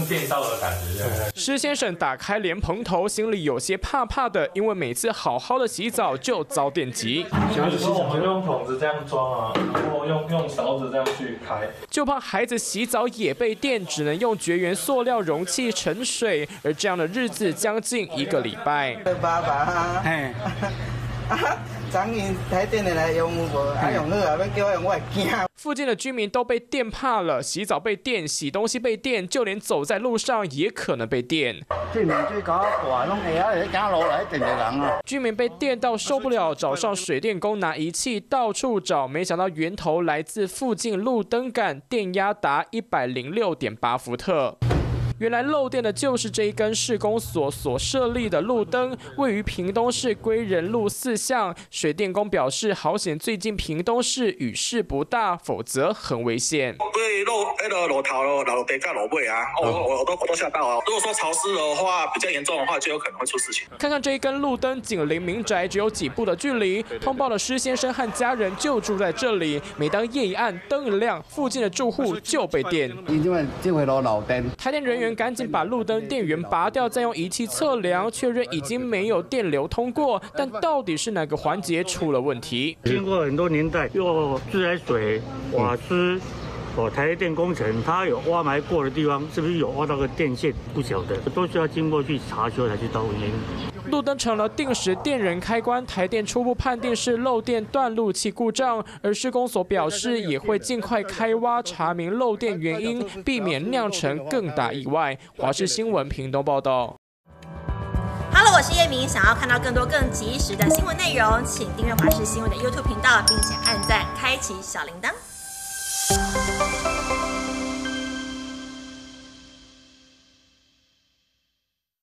电到的感觉。 施先生打开莲蓬头，心里有些怕怕的，因为每次好好的洗澡就遭电击。 有时候我们用桶子这样装啊，然后用勺子这样去开， 就怕孩子洗澡也被电，只能用绝缘塑料容器盛水，而这样的日子将近1个礼拜。 爸爸，嘿。昨天台电的来用无，用好啊，要叫我用我会惊。 附近的居民都被电怕了，洗澡被电，洗东西被电，就连走在路上也可能被电。居民被电到受不了，找上水电工拿仪器到处找，没想到源头来自附近路灯杆，电压达106.8伏特。原来漏电的就是这一根市公所所设立的路灯，位于屏东市归仁路4巷。水电工表示，好险最近屏东市雨势不大，否则很危险。 对路头老地跟路尾啊，我都吓到啊。如果说潮湿的话，比较严重的话，就有可能会出事情。 看看这一根路灯，紧邻民宅只有几步的距离。通报的施先生和家人就住在这里，每当夜一暗，灯一亮，附近的住户就被电。台电人员赶紧把路灯电源拔掉，再用仪器测量，确认已经没有电流通过，但到底是哪个环节出了问题？ 经过很多年代，又自来水、瓦斯。台电工程，它有挖埋过的地方，是不是有挖到个电线？不晓得，都需要经过去查修才知道原因。 路灯成了定时电源开关，台电初步判定是漏电断路器故障，而施工所表示也会尽快开挖查明漏电原因，避免酿成更大意外。华视新闻屏东报道。 Hello， 我是叶明，想要看到更多更及时的新闻内容，请订阅华视新闻的 YouTube 频道，并且按赞，开启小铃铛。